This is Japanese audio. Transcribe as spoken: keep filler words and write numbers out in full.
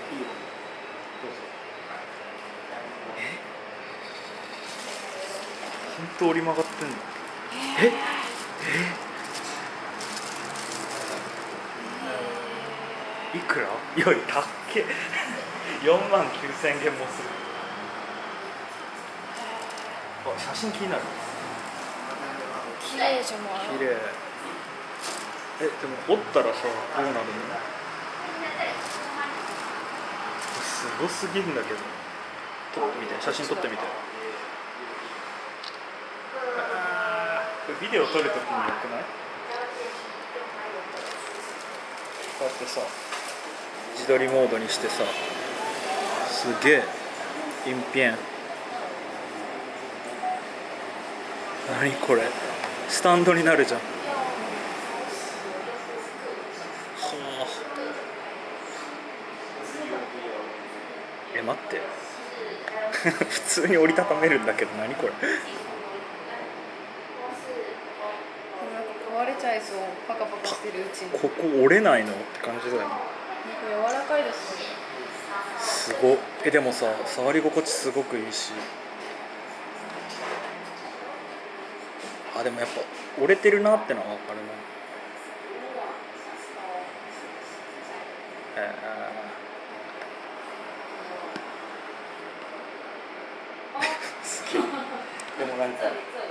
いよ、どうぞ。え、本当折り曲がってんの？えええ、いくら？よりたっけよんまんきゅうせんえんもする。あ、写真気になる。 綺麗じゃない？ 綺麗。え、でも折ったらさ、どうなるの？すごすぎるんだけど。撮ってみて、写真撮ってみて。これビデオ撮るときによくない？こうやってさ、自撮りモードにしてさ、すげえインピエン。何これ、スタンドになるじゃん。はあ、え、待って普通に折りたためるんだけど、何これ壊れちゃいそう、パカパカしてるうちに。 ここ折れないのって感じだよね。 なんか柔らかいですね。 すごっ。え、でもさ、触り心地すごくいいし。あ、でもやっぱ折れてるなってのは分かるな。えー、すげえ。でもなんか